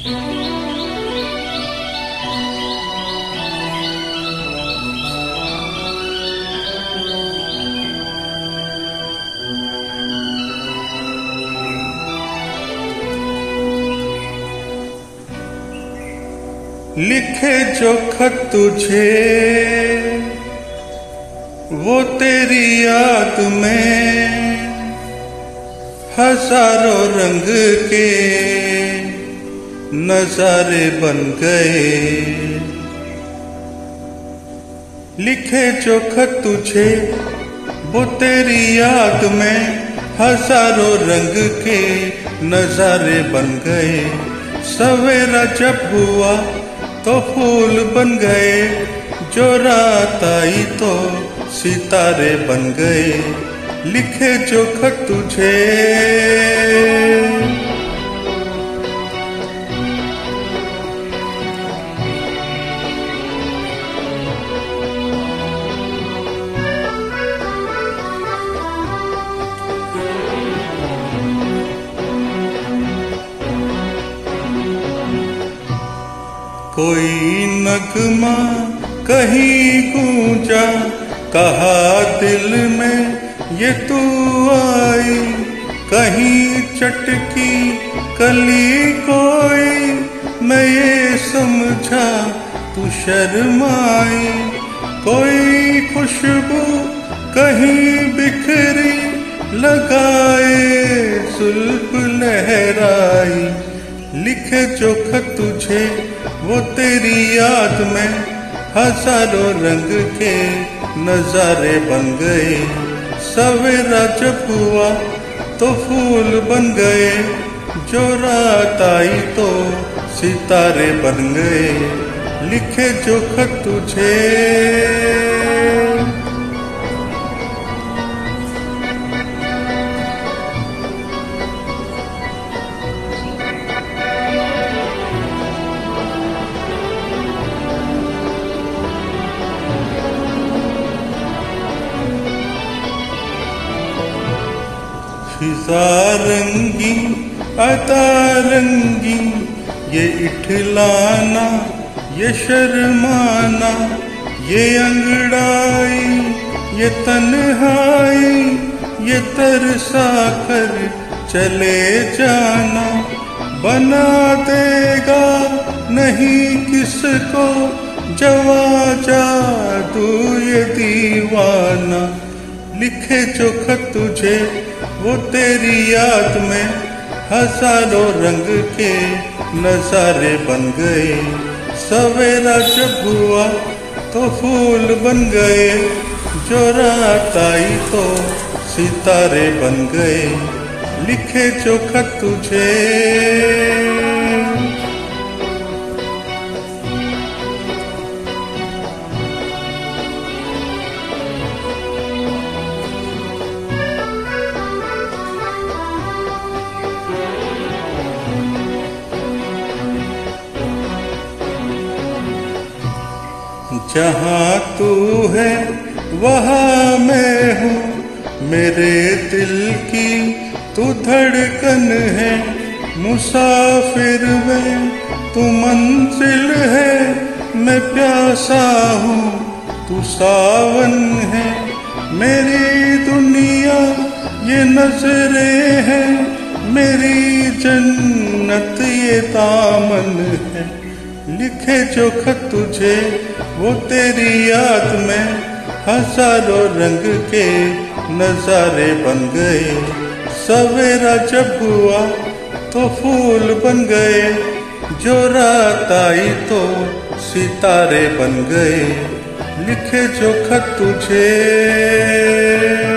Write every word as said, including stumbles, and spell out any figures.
लिखे जो खत तुझे वो तेरी याद में हजारों रंग के नजारे बन गए। लिखे जो खत तुझे वो तेरी याद में हजारों रंग के नजारे बन गए। सवेरा जब हुआ तो फूल बन गए, जो रात आई तो सितारे बन गए। लिखे जो खत तुझे कोई नगमा कहीं गूंजा, कहा दिल में ये तू आई। कहीं चटकी कली कोई, मैं ये समझा तू शर्माई। कोई खुशबू कहीं बिखरी, लगाए सुल्फ लहराई। लिखे जो खत तुझे वो तेरी याद में हजारों रंग के नजारे बन गए। सवेरा जब हुआ तो फूल बन गए, जो रात आई तो सितारे बन गए। लिखे जो खत तुझे फिजा रंगी अता रंगी, ये इठलाना ये शर्माना, ये अंगड़ाई ये तन्हाई, ये तरसा कर चले जाना। बना देगा नहीं किसको जवा जादू ये दीवाना। लिखे जो खत तुझे वो तेरी याद में हजारों रंग के नजारे बन गए। सवेरा जब हुआ तो फूल बन गए, जो रात आई तो सितारे बन गए। लिखे जो खत तुझे जहाँ तू है वहाँ मैं हूँ, मेरे दिल की तू धड़कन है। मुसाफिर में तू मंजिल है, मैं प्यासा हूँ तू सावन है। मेरी दुनिया ये नजरें हैं, मेरी जन्नत ये दामन है। लिखे जो खत तुझे वो तेरी याद में हजारों रंग के नजारे बन गए। सवेरा जब हुआ तो फूल बन गए, जो रात आई तो सितारे बन गए। लिखे जो खत तुझे